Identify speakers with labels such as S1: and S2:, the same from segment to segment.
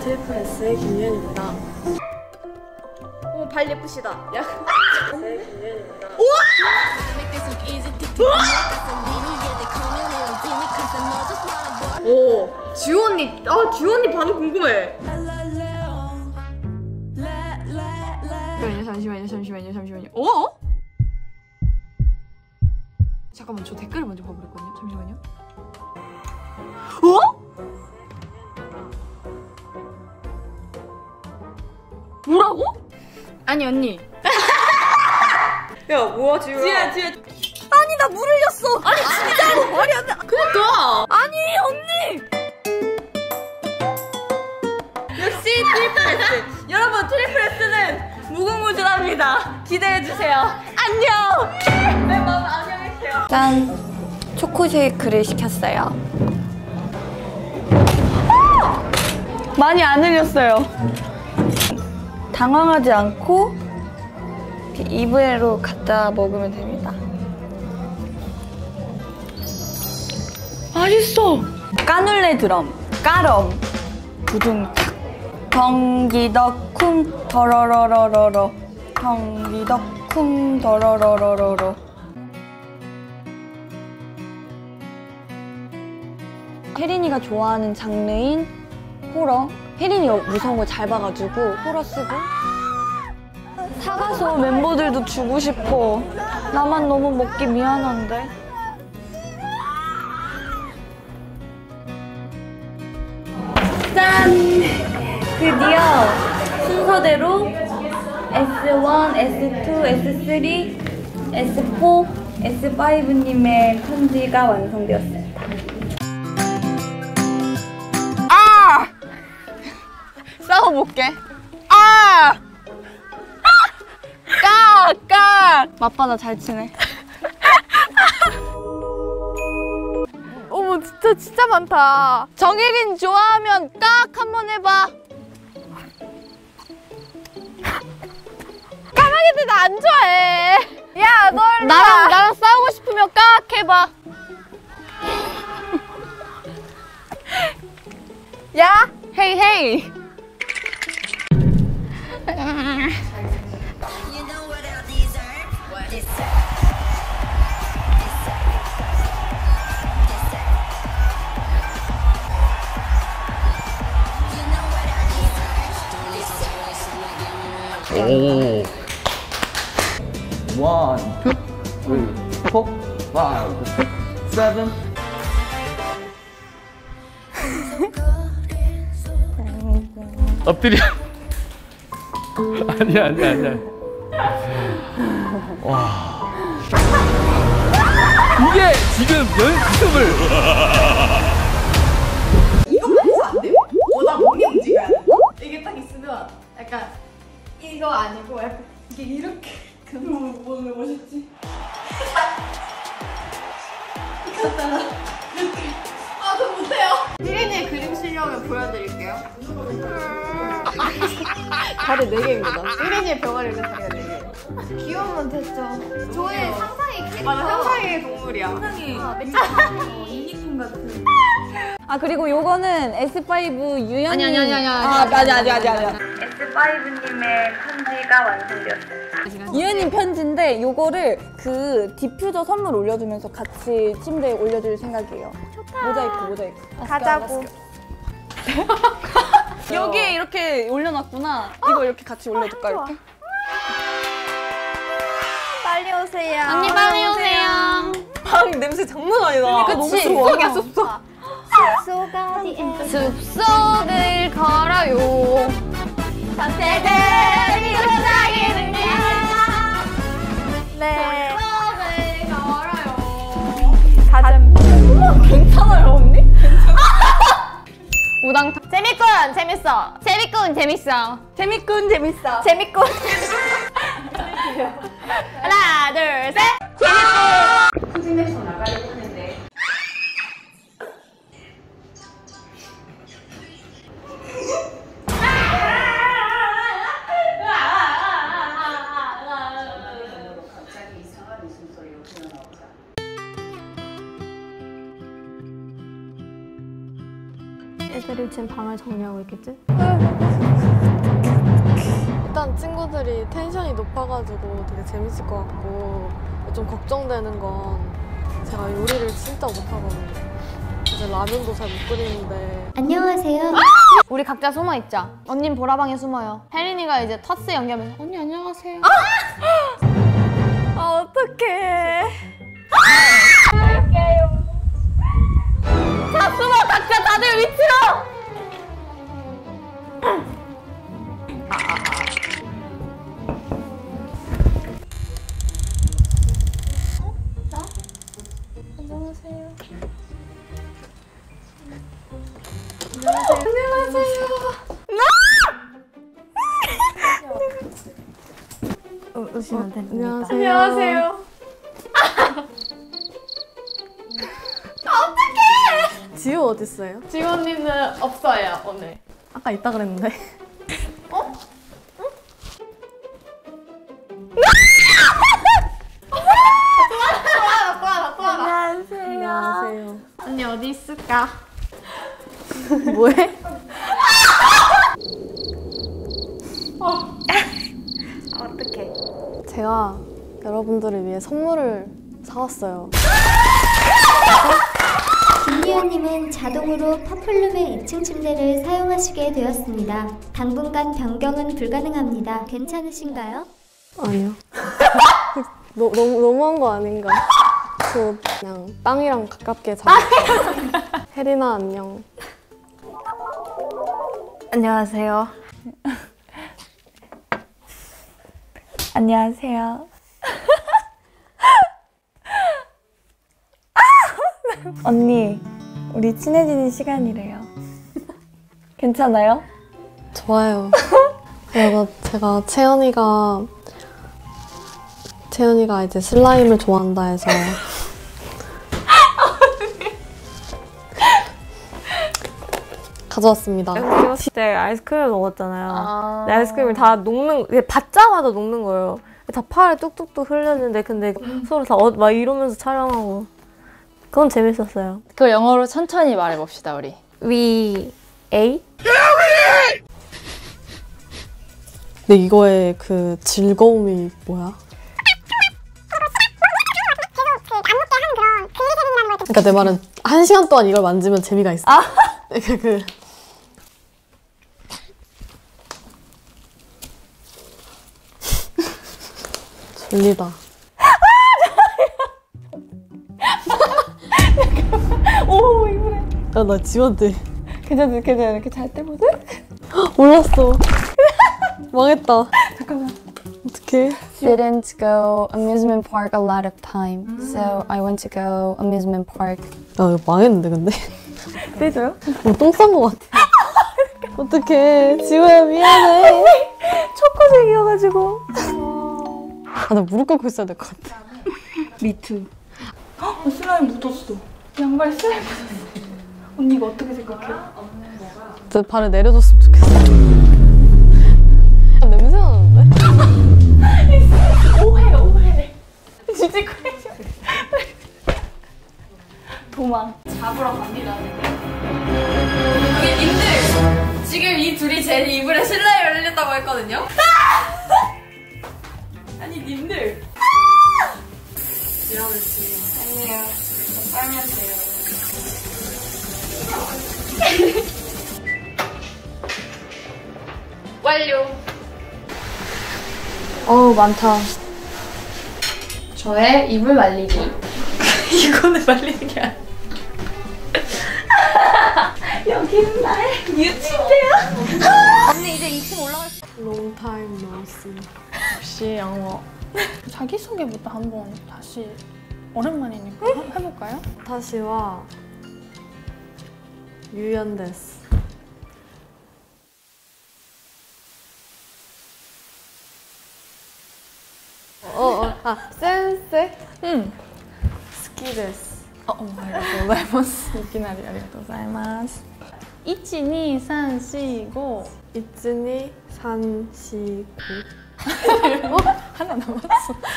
S1: 트리플 S의 김유연입니다.
S2: 오, 발 예쁘시다. 야.
S1: S의 김유연입니다.
S2: 우와! 오, 지호 언니. 아, 지호 언니 반응 궁금해. 잠시만요. 어? 잠깐만, 저 댓글을 먼저 봐버렸거든요. 잠시만요. 어? 뭐라고? 아니 언니.
S1: 야, 뭐야 지우야?
S2: 지우야. 아니 나 물 흘렸어. 아니 진짜로 말이 안 돼. 그니까. 아니 언니. 역시 트리플 S. 여러분 트리플 S는 무궁무진합니다. 기대해주세요. 안녕. 내 마음 안녕해주세요.
S3: 짠! 초코 쉐이크를 시켰어요. 많이 안 흘렸어요. 당황하지 않고 이렇게 입으로 갖다 먹으면 됩니다. 맛있어! 까눌레 드럼, 까럼, 부둥탁. 경기덕쿵 더러러러러러, 경기덕쿵 더러러러러러. 혜린이가 좋아하는 장르인 호러. 혜린이가 무서운 거 잘 봐가지고 호러 쓰고. 사가서 멤버들도 주고 싶어. 나만 너무 먹기 미안한데. 짠! 드디어 순서대로 S1, S2, S3, S4, S5님의 편지가 완성되었습니다. 싸워볼게. 맞받아 잘 치네.
S2: 어머 진짜 많다. 정혜린 좋아하면 깍 한번 해봐. 까마귀들 나 안 좋아해. 야 너 나랑 싸우고 싶으면 깍 해봐. 야 헤이.
S4: 오. 1, 2, 3, 4, 5, 6, 7. 엎드려. 아니야. 와. 이게 지금 연습을.
S2: 이것만 해서 안 돼요? 나 몸이 움직여야 돼. 이게 딱 있으면 약간 이거 아니고 약간 이게 이렇게. 뭐 멋있지? 이렇게 하다가 이렇게. 저 못해요. 혜린이의 그림 실력을 보여드릴게요. 다리 4개입니다. 혜린이의 병아리는 다리가 4개. 귀여우면 됐죠. 저의 상상의 캐릭터. 맞아, 상상의 동물이야. 상상의 유니콘 같은.
S3: 그리고 요거는 S5 유연이.
S2: 아니야.
S3: S5님의 편지가 완성되었어요. 유연님 편지인데 요거를 그 디퓨저 선물 올려주면서 같이 침대에 올려줄 생각이에요. 좋다. 모자이크.
S2: 가자고.
S3: 여기에 이렇게 올려놨구나. 이거 이렇게 같이 올려줄까 이렇게?
S2: 빨리 오세요.
S3: 언니 빨리 오세요.
S1: 방 냄새 장난 아니다.
S3: 그러니까 너무
S2: 숲속이야, 숲속. 숲속 어디에 숲속을 걸어요. 전체들이 도착이는요. 네. 숲속을 걸어요. 가슴.
S3: 괜찮아요 언니?
S2: 우당탕. 재밌어. 하나, 둘, 셋.
S3: 코디네이션 나가려고 했는데. 갑자기 이상한 웃음소리로 튀어나오자.
S5: 애들이 지금 방을 정리하고 있겠지?
S1: 일단 친구들이 텐션이 높아가지고 되게 재밌을 것 같고 좀 걱정되는 건 제가 요리를 진짜 못하거든요. 이제 라면도 잘 못 끓이는데.
S2: 안녕하세요. 우리 각자 숨어 있자. 언닌 보라방에 숨어요. 혜린이가 이제 터스 연기하면서 언니 안녕하세요.
S3: 어떡해. 자, 숨어! 각자 다들 위치로!
S2: 오시면 됩니다.
S1: 안녕하세요. 어떡해! 지우 어딨어요?
S2: 지우 언니는 없어요 오늘.
S1: 아까 있다 그랬는데.
S2: 어?
S1: 안녕하세요.
S2: 언니 어디 있을까?
S1: 뭐해?
S2: 어떡해.
S1: 제가 여러분들을 위해 선물을 사왔어요.
S5: 김미연님은 자동으로 퍼플룸의 2층 침대를 사용하시게 되었습니다. 당분간 변경은 불가능합니다. 괜찮으신가요?
S1: 아니요. 너무한 거 아닌가? 저 그냥 빵이랑 가깝게 자. 혜린아 안녕.
S3: 안녕하세요. 안녕하세요. 언니, 우리 친해지는 시간이래요. 괜찮아요?
S1: 좋아요. 제가 채연이가 이제 슬라임을 좋아한다 해서 가져왔습니다.
S6: 연습생 때 아이스크림을 먹었잖아요. 근데 아이스크림이 다 받자마자 녹는 거예요. 다 팔에 뚝뚝뚝 흘렸는데 근데 서로 다 막 이러면서 촬영하고 그건 재밌었어요.
S7: 그걸 영어로 천천히 말해봅시다 우리.
S6: We ate?
S1: 근데 이거의 그 즐거움이 뭐야? 그러니까 내 말은 1시간 동안 이걸 만지면 재미가 있어. 그 졸리다.
S3: 오, 이거래.
S1: 야, 나 지원돼.
S3: 괜찮아, 이렇게 잘 때보다?
S1: 몰랐어. 망했다.
S3: 잠깐만.
S1: 어떡해.
S8: Didn't go amusement park a lot of time, so I went to go amusement park.
S1: 야, 이거 망했는데, 근데?
S3: 빼줘요?
S1: 똥 싼 거 같아. 어떡해. 지호야, 미안해.
S3: 초코색이어가지고.
S1: 아, 나 무릎 꿇고 있어야 될 것 같아.
S3: 미투. 슬라임 묻었어. 양발에 슬라임 묻었어. 언니 이거 어떻게 생각해요?
S1: 내 발에 내려줬으면 좋겠어. 냄새 나는데?
S3: 오해. 지지코레이션. 도망.
S2: 잡으러 갑니다. 여기 님들 지금 이 둘이 제 이불에 슬라임을 흘렸다고 했거든요. 아니 님들. 아니에요. 저 빨면 돼요. 완료.
S8: 어우, 많다. 저의 이불 말리기.
S2: 이거는 말리는 게 아니야.
S3: 여기는 나의 유치인데요?
S2: 언니 이제 2층 올라갈 수
S1: Long time no see.
S3: 역시 영어. 자기소개부터 한번 다시 오랜만이니까 해볼까요?
S1: 다시와 유연데스. 센세?
S3: 응.
S1: 스키데스.
S3: ありがとうございます。いきなりありがとうございます。1、2、3、4、5。
S1: 1, 2, 3, 4, 5.
S3: 하나 남았어.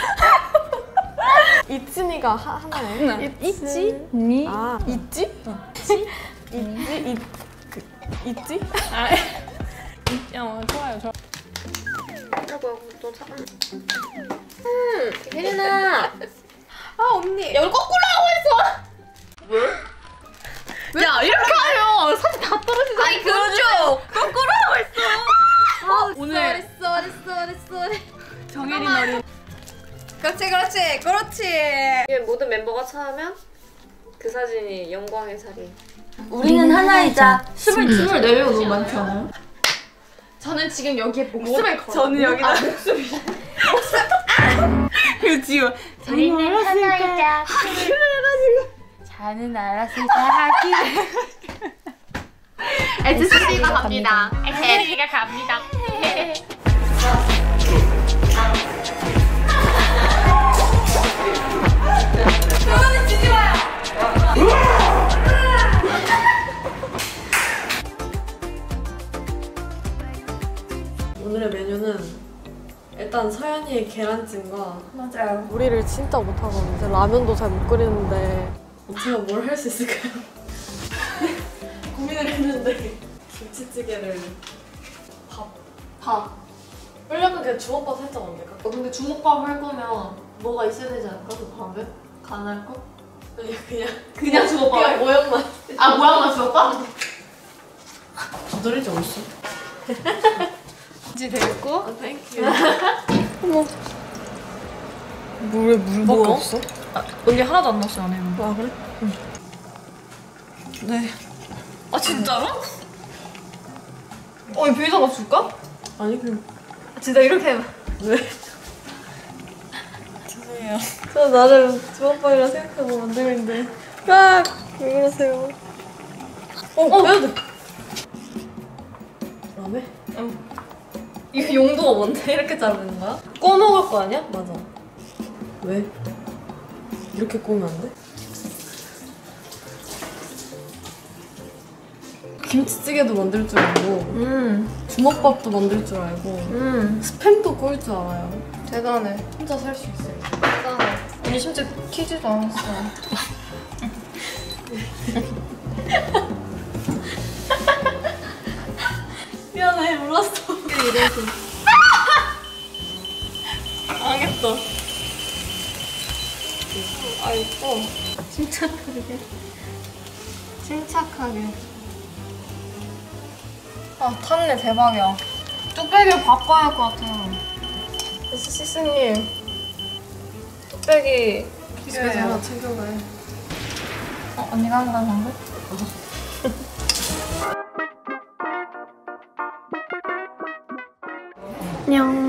S1: 이츠니가 하나네.
S3: 있지? 니?
S1: 아, 있지? 있지? 있지?
S3: 좋아요, 좋아요.
S6: 혜린아.
S2: 아 언니 여기 거꾸로 하고 있어. 왜? 야 이렇게 하면 사진 다 떨어지잖아. 아니 그렇죠. 거꾸로 하고 있어. 오늘 쏘리. 정혜린 어린. 그렇지.
S6: 이게 모든 멤버가 차하면 그 사진이 영광의 자리.
S3: 우리는 하나이자
S2: 24명 너무 많지 않아요? 저는 지금 여기에 목숨을 걸어. 저는 여기다 그리고 지금
S5: 우리는 하나이자 자는 알아서 다 하기.
S2: SC가 갑니다. SC가 갑니다.
S1: 오늘의 메뉴는 일단 서연이의 계란찜과
S3: 맞아요.
S1: 요리를 진짜 못하거든요. 이제 라면도 잘 못 끓이는데 제가 뭘 할 수 있을까요? 고민을 했는데 김치찌개를 밥 약간 그냥 주먹밥 살짝 안 될까?
S2: 근데 주먹밥 할 거면 뭐가 있어야 되지 않을까? 그 밥에? 간할 거? 그냥 주먹밥?
S1: 그냥 모양만
S2: 아 모양만 주먹밥?
S1: 두드리지 어딨어?
S2: 이제 되겠고.
S1: 아, 땡큐. 어머. 왜 물밖에 없어?
S2: 언니 하나도 안 넣었어 안에.
S1: 아 그래? 응. 네.
S2: 아 진짜로? 이 비자가 줄까?
S1: 아니 그냥
S2: 진짜 이렇게 해봐.
S1: 왜? 죄송해요. 저 나름 주먹밥이라 생각하고 만들는데 왜 그러세요? 빼야 돼. 라메?
S2: 이거 용도가 뭔데? 이렇게 자르는 거야?
S1: 꺼 먹을 거 아니야? 맞아. 왜? 이렇게 구우면 안 돼? 김치찌개도 만들 줄 알고 주먹밥도 만들 줄 알고 스팸도 구울 줄 알아요.
S2: 대단해.
S1: 혼자 살 수 있어요.
S2: 대단해. 언니 심지어 튀지도 않았어.
S1: 미안해, 몰랐어.
S2: 이래서.
S1: 망했다.
S2: 아 예뻐. 침착하게. 아 탔네 대박이야. 뚝배기를 바꿔야 할 것 같아요.
S1: 시스님,
S2: 뚝배기
S1: 집에서 하나 챙겨가요.
S2: 언니가 한다는 거?
S6: 안녕.